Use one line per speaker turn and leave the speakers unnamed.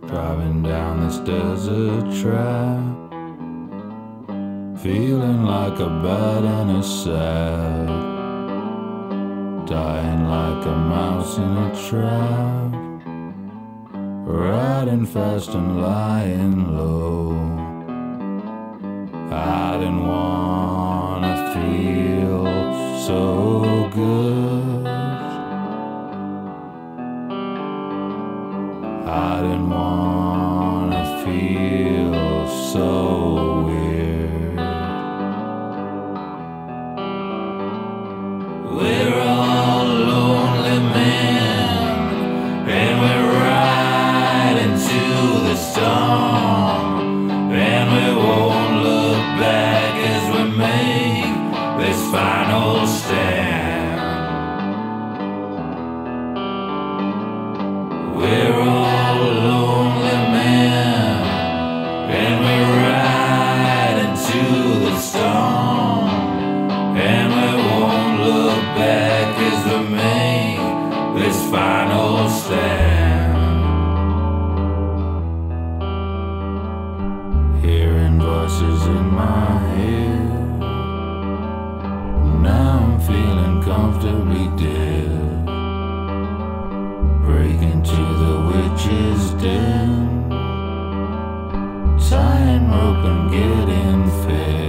Driving down this desert track, feeling like a bat in a sack, dying like a mouse in a trap, riding fast and lying low. I didn't wanna feel so good, I didn't wanna feel so weird. We're all lonely men, and we're riding to the storm, and we won't look back as we make this final stand. We're all lonely men, and we're riding to the storm, and we won't look back as we make this final stand. Hearing voices in my head, now I'm feeling comfortably dead, breaking to the witch's den, tying rope and getting fed.